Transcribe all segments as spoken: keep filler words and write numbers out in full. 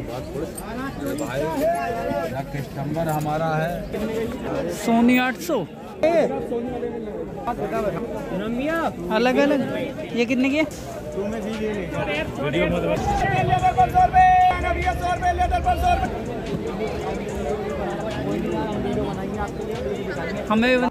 भाई कस्टमर हमारा है सोनी आठ सौ अलग अलग। ये कितने की है? हमें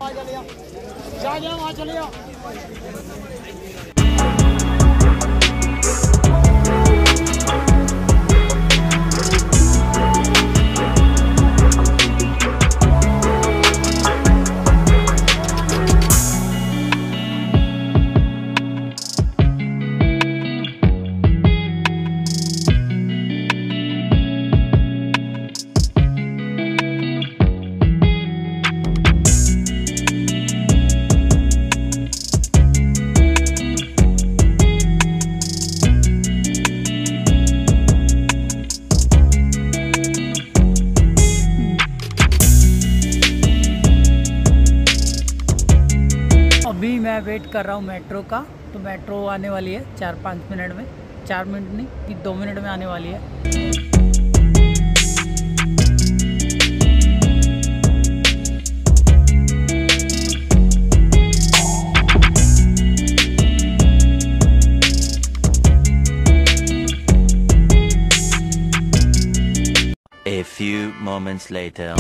अभी मैं वेट कर रहा हूँ मेट्रो का। तो मेट्रो आने वाली है चार पाँच मिनट में, चार मिनट नहीं कि दो मिनट में आने वाली है। A few moments later.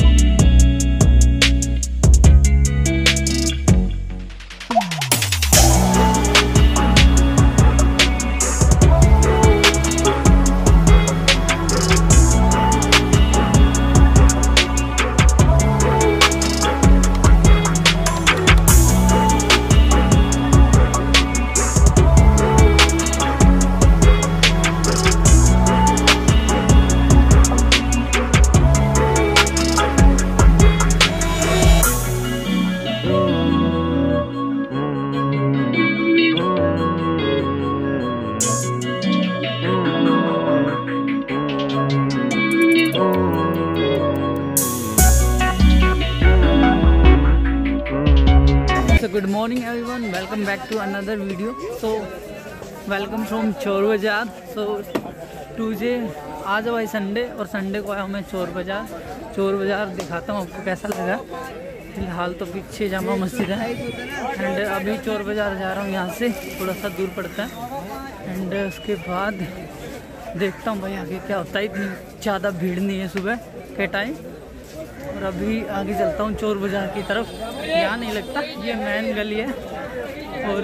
Good morning everyone, welcome back to another video. So welcome from Chor Bazaar. सो टूजे आज भाई संडे, और संडे को आया हूँ मैं चोर बाज़ार। चोर बाज़ार दिखाता हूँ आपको कैसा लगा। फिलहाल तो पीछे जामा मस्जिद है एंड अभी चोर बाज़ार जा रहा हूँ, यहाँ से थोड़ा सा दूर पड़ता है। एंड उसके बाद देखता हूँ भाई आगे क्या होता है। इतनी ज़्यादा भीड़ नहीं है सुबह के टाइम। और अभी आगे चलता हूँ चोर बाज़ार की तरफ। यहाँ नहीं लगता, ये मेन गली है। और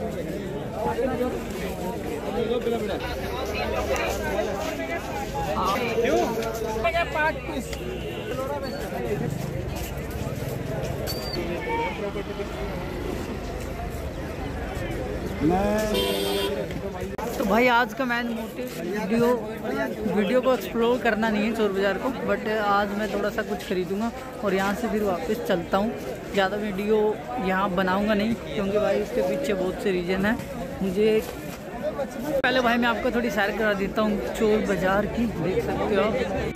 तो भाई आज का मैन मोटिव वीडियो वीडियो को एक्सप्लोर करना नहीं है चोर बाज़ार को, बट आज मैं थोड़ा सा कुछ खरीदूंगा और यहाँ से फिर वापस चलता हूँ। ज़्यादा वीडियो यहाँ बनाऊंगा नहीं, क्योंकि भाई उसके पीछे बहुत से रीज़न है। मुझे पहले भाई मैं आपको थोड़ी सैर करा देता हूँ चोर बाज़ार की। देख सकते हो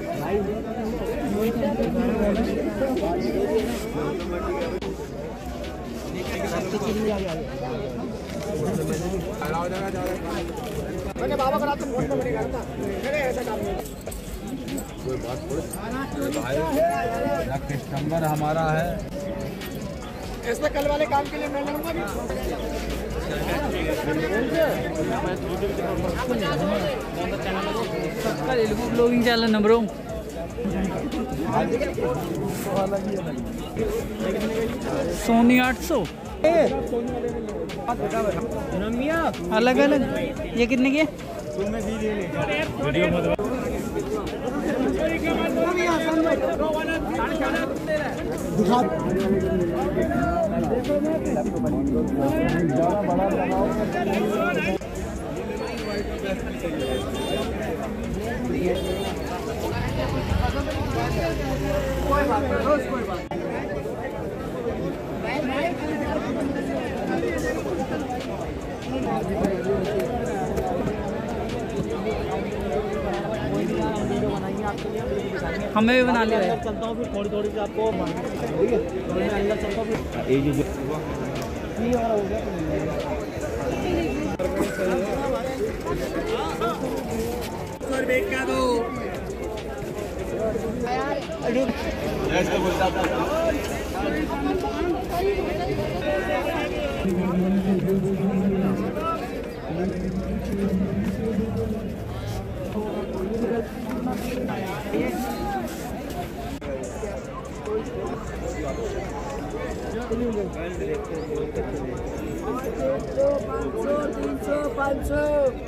कोई बात थोड़ी भाई कस्टमर हमारा है। इसमें कल वाले काम के लिए मैं लूंगा भी। ब्लॉगिंग चैनल नंबर सोनी आठ सौ अलग अलग। ये कितने की है? कोई बात नहीं, रोज कोई बात। हमें भी बना लिया है। चलता हूँ फिर थोड़ी थोड़ी सी आपको अंदर चलता हूँ फिर क्या दो तीन सौ पाँच सौ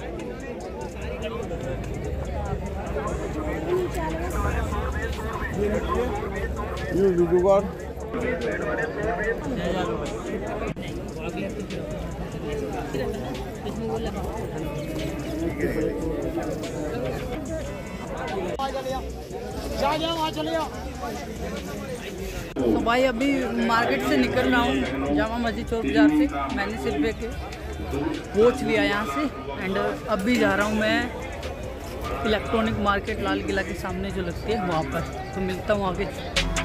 तो भाई अभी मार्केट से निकल रहा हूँ जामा मस्जिद चौक बाजार से। मैंने सिर्फ एक वॉच लिया यहाँ से एंड अभी जा रहा हूँ मैं इलेक्ट्रॉनिक मार्केट लाल किला के सामने जो लगती है वहाँ पर। तो मिलता हूँ आगे।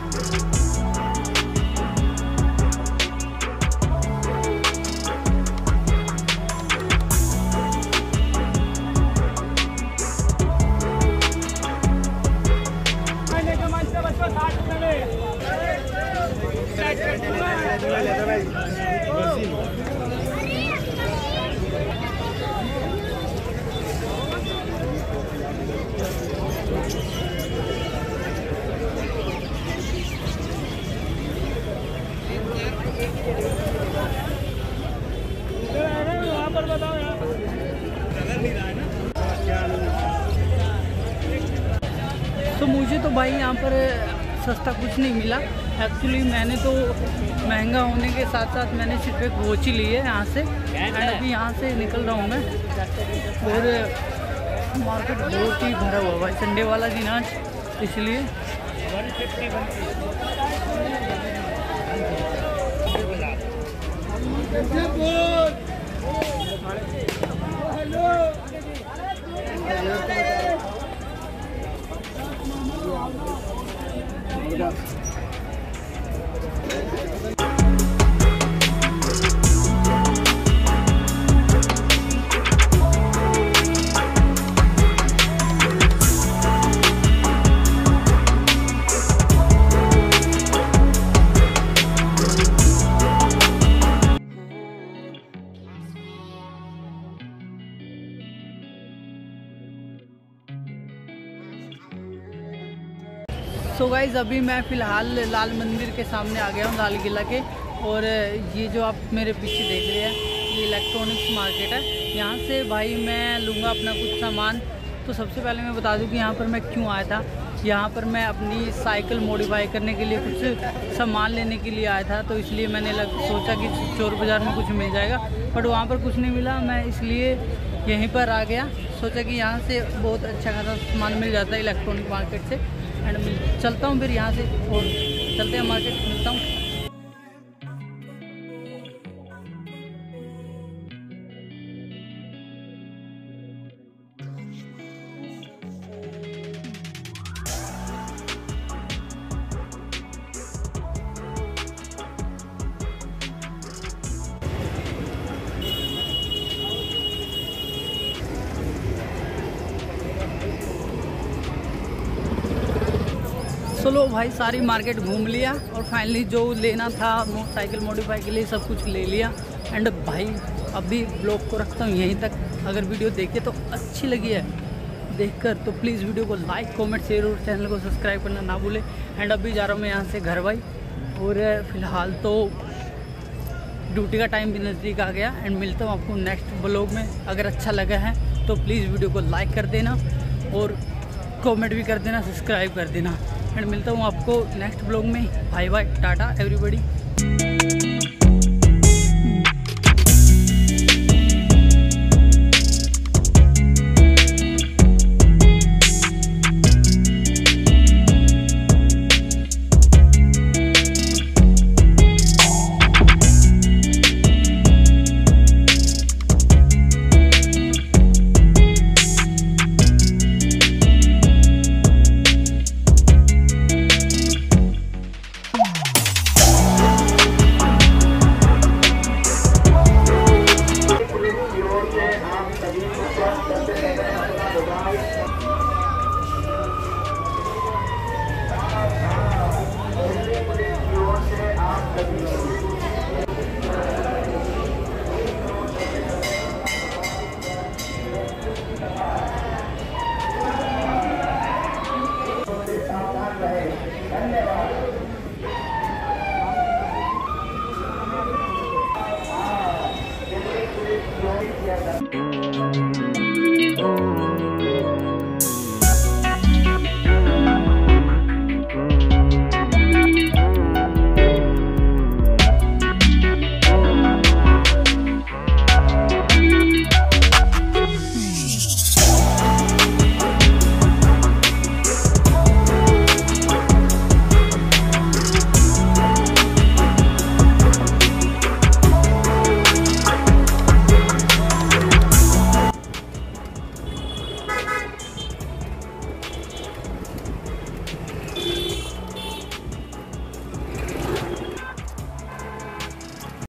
तो मुझे तो भाई यहाँ पर सस्ता कुछ नहीं मिला। एक्चुअली मैंने तो महंगा होने के साथ साथ मैंने सिर्फ एक वॉच ही ली है यहाँ से एंड अभी यहाँ से निकल रहा हूँ मैं। और मार्केट बहुत ही भरा हुआ भाई, संडे वाला दिन आज, इसलिए सो so गाइज़ अभी मैं फ़िलहाल लाल मंदिर के सामने आ गया हूँ, लाल किला के। और ये जो आप मेरे पीछे देख रहे हैं ये इलेक्ट्रॉनिक्स मार्केट है। यहाँ से भाई मैं लूँगा अपना कुछ सामान। तो सबसे पहले मैं बता दूँ कि यहाँ पर मैं क्यों आया था। यहाँ पर मैं अपनी साइकिल मॉडिफाई करने के लिए कुछ सामान लेने के लिए आया था। तो इसलिए मैंने लग सोचा कि चोर बाज़ार में कुछ मिल जाएगा, बट वहाँ पर कुछ नहीं मिला। मैं इसलिए यहीं पर आ गया, सोचा कि यहाँ से बहुत अच्छा खासा सामान मिल जाता है इलेक्ट्रॉनिक मार्केट से। एंड चलता हूँ फिर यहाँ से और चलते हैं मार्केट, मिलता हूँ। चलो भाई सारी मार्केट घूम लिया और फाइनली जो लेना था मोटरसाइकिल मॉडिफाई के लिए सब कुछ ले लिया। एंड भाई अभी ब्लॉग को रखता हूँ यहीं तक। अगर वीडियो देखे तो अच्छी लगी है देखकर तो प्लीज़ वीडियो को लाइक कमेंट शेयर और चैनल को सब्सक्राइब करना ना भूलें। एंड अभी जा रहा हूँ मैं यहाँ से घर भाई। और फ़िलहाल तो ड्यूटी का टाइम भी नज़दीक आ गया। एंड मिलता हूँ आपको नेक्स्ट ब्लॉग में। अगर अच्छा लगा है तो प्लीज़ वीडियो को लाइक कर देना और कमेंट भी कर देना, सब्सक्राइब कर देना। एंड मिलता हूँ आपको नेक्स्ट ब्लॉग में। Bye bye, tata everybody.